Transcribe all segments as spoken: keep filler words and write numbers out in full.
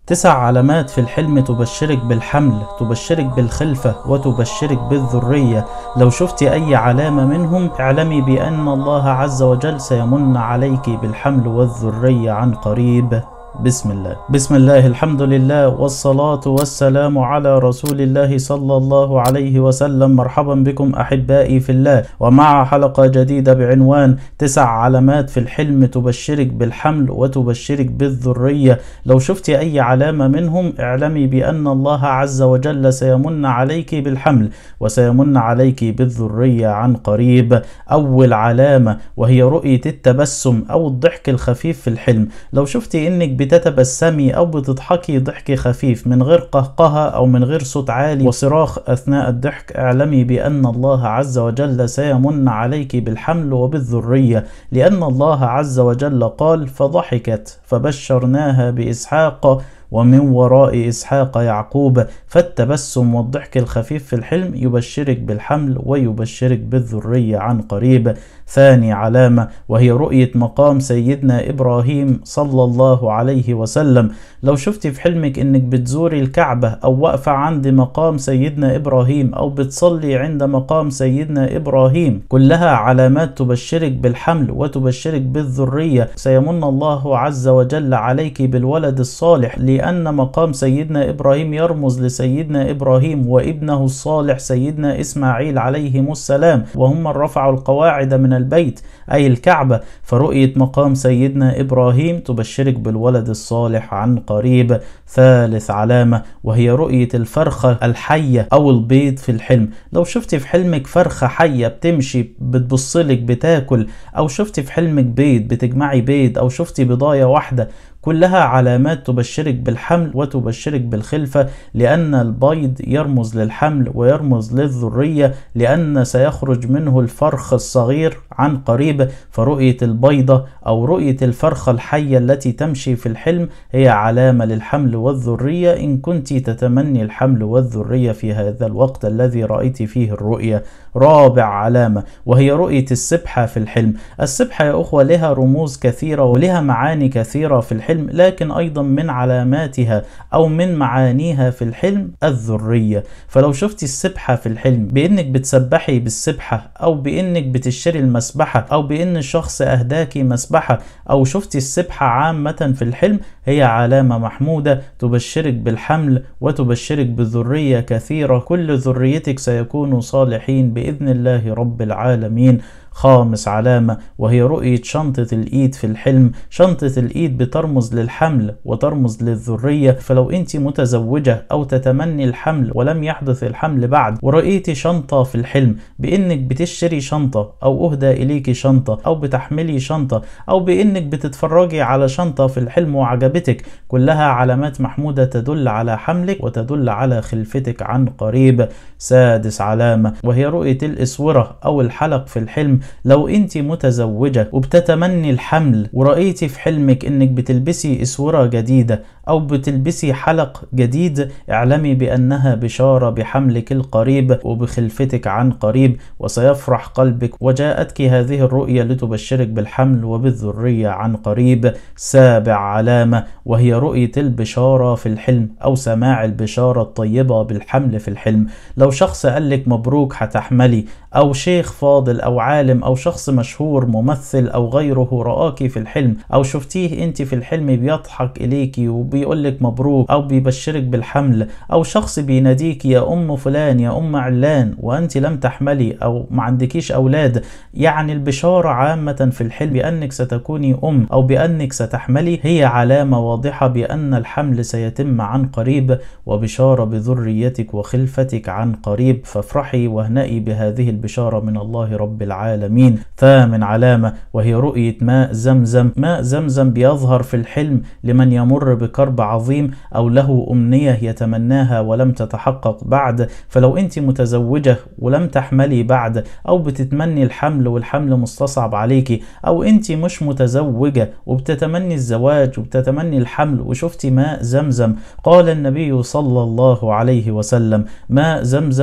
تسع علامات في الحلم تبشرك بالحمل، تبشرك بالخلفة، وتبشرك بالذرية. لو شفت أي علامة منهم اعلمي بأن الله عز وجل سيمن عليك بالحمل والذرية عن قريب. بسم الله بسم الله الحمد لله والصلاة والسلام على رسول الله صلى الله عليه وسلم. مرحبا بكم أحبائي في الله، ومع حلقة جديدة بعنوان تسع علامات في الحلم تبشرك بالحمل وتبشرك بالذرية. لو شفت أي علامة منهم اعلمي بأن الله عز وجل سيمن عليك بالحمل وسيمن عليك بالذرية عن قريب. أول علامة وهي رؤية التبسم أو الضحك الخفيف في الحلم. لو شفت إنك بتتبسمي أو بتضحكي ضحك خفيف من غير قهقهة أو من غير صوت عالي وصراخ أثناء الضحك، اعلمي بأن الله عز وجل سيمن عليك بالحمل وبالذرية، لأن الله عز وجل قال: فضحكت فبشرناها بإسحاق ومن وراء إسحاق يعقوب. فالتبسم والضحك الخفيف في الحلم يبشرك بالحمل ويبشرك بالذرية عن قريب. ثاني علامة وهي رؤية مقام سيدنا إبراهيم صلى الله عليه وسلم. لو شفت في حلمك إنك بتزوري الكعبة أو واقفة عند مقام سيدنا إبراهيم أو بتصلي عند مقام سيدنا إبراهيم، كلها علامات تبشرك بالحمل وتبشرك بالذرية. سيمن الله عز وجل عليك بالولد الصالح، لأن مقام سيدنا إبراهيم يرمز لسيدنا إبراهيم وابنه الصالح سيدنا إسماعيل عليهم السلام، وهم من رفعوا القواعد من البيت أي الكعبة. فرؤية مقام سيدنا إبراهيم تبشرك بالولد الصالح عن قريب. ثالث علامة وهي رؤية الفرخة الحية أو البيض في الحلم. لو شفت في حلمك فرخة حية بتمشي بتبصلك بتاكل، أو شفت في حلمك بيض بتجمعي بيض، أو شفت بضاية واحدة، كلها علامات تبشرك بالحمل وتبشرك بالخلفة، لأن البيض يرمز للحمل ويرمز للذرية، لأن سيخرج منه الفرخ الصغير عن قريب. فرؤية البيضة أو رؤية الفرخة الحية التي تمشي في الحلم هي علامة للحمل والذرية، إن كنت تتمني الحمل والذرية في هذا الوقت الذي رأيت فيه الرؤية. رابع علامة وهي رؤية السبحة في الحلم. السبحة يا أخوة لها رموز كثيرة ولها معاني كثيرة في الحلم، لكن أيضا من علاماتها أو من معانيها في الحلم الذرية. فلو شفت السبحة في الحلم بأنك بتسبحي بالسبحة، أو بأنك بتشتري المسبحة، أو بأن شخص أهداكي مسبحة، أو شفت السبحة عامة في الحلم، هي علامة محمودة تبشرك بالحمل وتبشرك بالذرية كثيرة. كل ذريتك سيكونوا صالحين بإذن الله رب العالمين. خامس علامة وهي رؤية شنطة الإيد في الحلم. شنطة الإيد بترمز للحمل وترمز للذرية. فلو أنت متزوجة أو تتمني الحمل ولم يحدث الحمل بعد، ورأيتي شنطة في الحلم بأنك بتشتري شنطة أو أهدى إليك شنطة أو بتحملي شنطة أو بأنك بتتفرجي على شنطة في الحلم وعجبتك، كلها علامات محمودة تدل على حملك وتدل على خلفتك عن قريب. سادس علامة وهي رؤية الإسورة أو الحلق في الحلم. لو انت متزوجة وبتتمني الحمل ورأيتي في حلمك انك بتلبسي اسورة جديدة او بتلبسي حلق جديد، اعلمي بانها بشارة بحملك القريب وبخلفتك عن قريب، وسيفرح قلبك. وجاءتك هذه الرؤية لتبشرك بالحمل وبالذرية عن قريب. سابع علامة وهي رؤية البشارة في الحلم او سماع البشارة الطيبة بالحمل في الحلم. لو شخص قال لك مبروك هتحملي، او شيخ فاضل او عالم او شخص مشهور ممثل او غيره رآكي في الحلم، او شفتيه انت في الحلم بيضحك اليكي وبيقول لك مبروك او بيبشرك بالحمل، او شخص بيناديك يا ام فلان يا ام علان وانت لم تحملي او ما عندكيش اولاد، يعني البشارة عامة في الحلم بانك ستكوني ام او بانك ستحملي هي علامة واضحة بان الحمل سيتم عن قريب، وبشارة بذريتك وخلفتك عن قريب. فافرحي واهنئي بهذه البشارة من الله رب العالمين. ثامن علامة وهي رؤية ماء زمزم. ماء زمزم بيظهر في الحلم لمن يمر بكرب عظيم أو له أمنية يتمناها ولم تتحقق بعد. فلو أنت متزوجة ولم تحملي بعد، أو بتتمني الحمل والحمل مستصعب عليكي، أو أنت مش متزوجة وبتتمني الزواج وبتتمني الحمل وشفتي ماء زمزم، قال النبي صلى الله عليه وسلم: ماء زمزم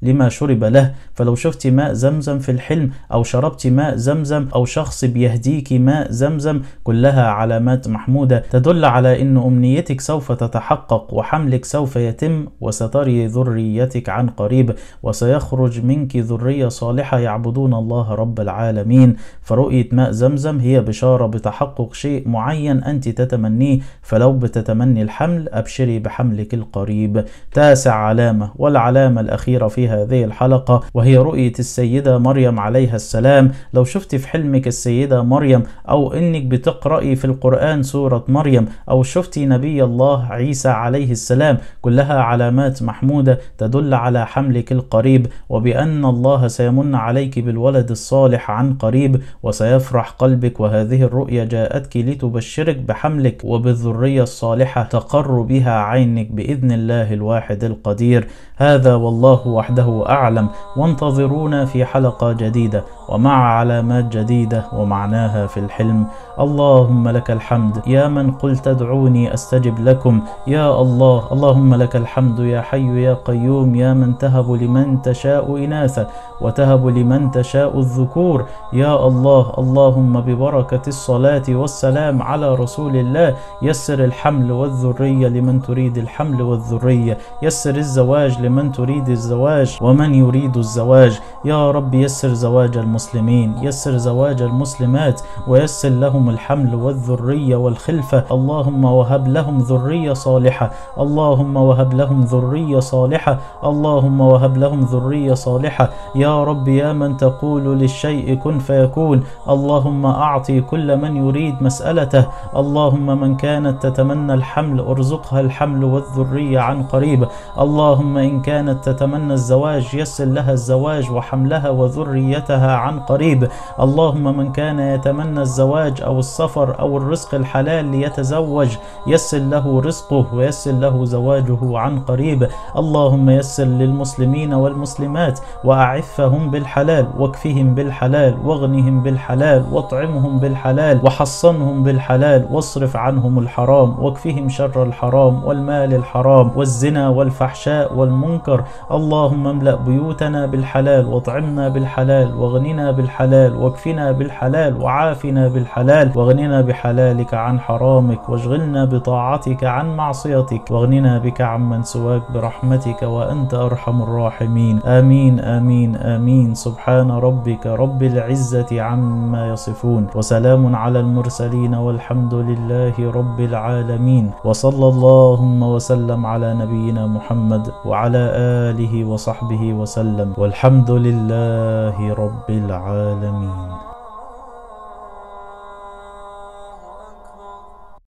لما شرب له. فلو شفت ماء زمزم في الحلم أو شربت ماء زمزم أو شخص بيهديك ماء زمزم، كلها علامات محمودة تدل على أن أمنيتك سوف تتحقق وحملك سوف يتم، وستري ذريتك عن قريب، وسيخرج منك ذرية صالحة يعبدون الله رب العالمين. فرؤية ماء زمزم هي بشارة بتحقق شيء معين أنت تتمنيه، فلو بتتمني الحمل أبشري بحملك القريب. تاسع علامة والعلامة الأخيرة في هذه الحلقة وهي رؤية السيدة مريم عليها السلام. لو شفت في حلمك السيدة مريم أو إنك بتقرأي في القرآن سورة مريم أو شفتي نبي الله عيسى عليه السلام، كلها علامات محمودة تدل على حملك القريب، وبأن الله سيمن عليك بالولد الصالح عن قريب، وسيفرح قلبك. وهذه الرؤية جاءتك لتبشرك بحملك وبالذرية الصالحة تقر بها عينك بإذن الله الواحد القدير. هذا والله وحده أعلم، وانتظرونا في حلقة جديدة ومع علامات جديدة ومعناها في الحلم. اللهم لك الحمد يا من قلت ادعوني أستجب لكم. يا الله، اللهم لك الحمد يا حي يا قيوم، يا من تهب لمن تشاء إناثا وتهب لمن تشاء الذكور. يا الله، اللهم ببركة الصلاة والسلام على رسول الله يسر الحمل والذرية لمن تريد الحمل والذرية، يسر الزواج لمن تريد الزواج ومن يريد الزواج. يا رب يسر زواج المسلمين، يسر زواج المسلمات، ويسر لهم الحمل والذرية والخلفة. اللهم وهب لهم ذرية صالحة، اللهم وهب لهم ذرية صالحة، اللهم وهب لهم ذرية صالحة. يا رب يا من تقول للشيء كن فيكون، اللهم أعطي كل من يريد مسألته. اللهم من كانت تتمنى الحمل ارزقها الحمل والذرية عن قريب. اللهم إن كانت تتمنى الزواج يسر لها الزواج وحملها وذريتها عن قريب. اللهم من كان يتمنى الزواج أو السفر أو الرزق الحلال ليتزوج يسر له رزقه ويسر له زواجه عن قريب. اللهم يسر للمسلمين والمسلمات وأعفهم بالحلال واكفهم بالحلال واغنهم بالحلال واطعمهم بالحلال وحصنهم بالحلال واصرف عنهم الحرام واكفهم شر الحرام والمال الحرام والزنا والفحشاء والمنكر. اللهم املأ بيوتنا بالحلال واطعمنا بالحلال واغننا بالحلال واكفنا بالحلال وعافنا بالحلال واغننا بحلالك عن حرامك واشغلنا بطاعتك عن معصيتك واغننا بك عمن سواك برحمتك وأنت أرحم الراحمين. آمين آمين آمين. سبحان ربك رب العزة عما يصفون وسلام على المرسلين والحمد لله رب العالمين. وصلى اللهم وسلم على نبينا محمد وعلى آله وصحبه وسلم والحمد لله رب العالمين.